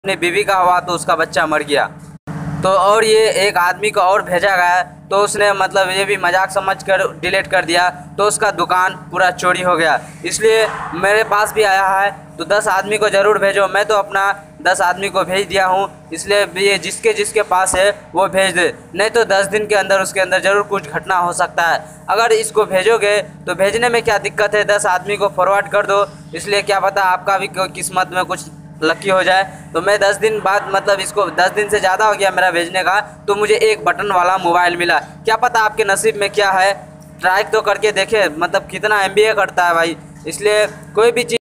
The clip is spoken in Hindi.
अपनी बीवी का हुआ तो उसका बच्चा मर गया। तो और ये एक आदमी को और भेजा गया, तो उसने मतलब ये भी मजाक समझ कर डिलीट कर दिया, तो उसका दुकान पूरा चोरी हो गया। इसलिए मेरे पास भी आया है, तो 10 आदमी को ज़रूर भेजो। मैं तो अपना 10 आदमी को भेज दिया हूँ, इसलिए ये जिसके जिसके पास है वो भेज दे, नहीं तो 10 दिन के अंदर उसके अंदर ज़रूर कुछ घटना हो सकता है। अगर इसको भेजोगे तो भेजने में क्या दिक्कत है, 10 आदमी को फॉरवर्ड कर दो, इसलिए क्या पता आपका भी किस्मत में कुछ लकी हो जाए। तो मैं 10 दिन बाद, मतलब इसको 10 दिन से ज़्यादा हो गया मेरा भेजने का, तो मुझे एक बटन वाला मोबाइल मिला। क्या पता आपके नसीब में क्या है, ट्राई तो करके देखे, मतलब कितना MBA करता है भाई। इसलिए कोई भी चीज़